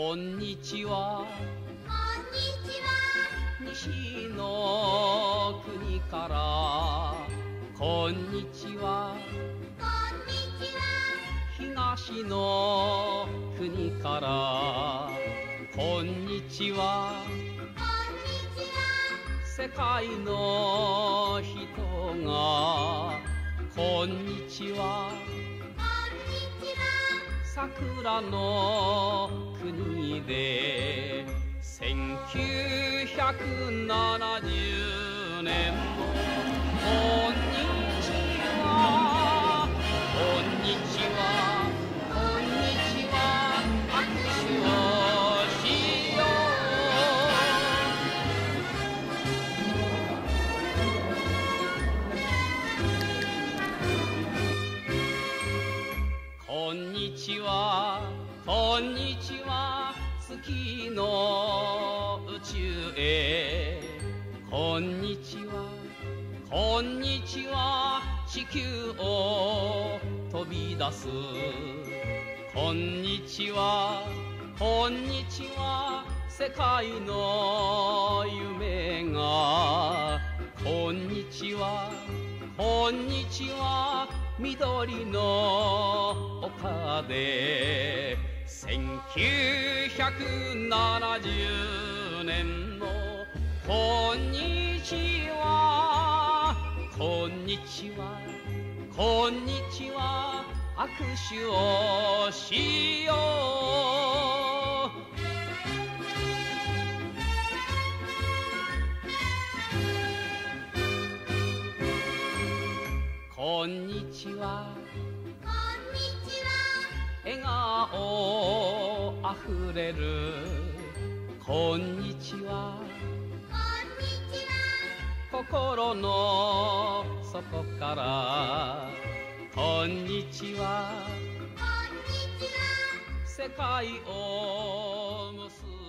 こんにちは。 こんにちは。 西の国からこんにちは。 こんにちは。 東の国からこんにちは。 こんにちは。 世界の人がこんにちは。 こんにちは。 桜の国で1970年もこんにちは。こんにちは。こんにちは。握手をしよう。こんにちは。こんにちは。月の宇宙へこんにちは。こんにちは。地球を飛び出すこんにちは。こんにちは。世界の夢がこんにちは。こんにちは。緑の丘で1970年もこんにちは。こんにちは。こんにちは。握手をしよう。こんにちは。 こんにちは。 笑顔あふれるこんにちは。 こんにちは。 心の底からこんにちは。 こんにちは。 世界を結ぶ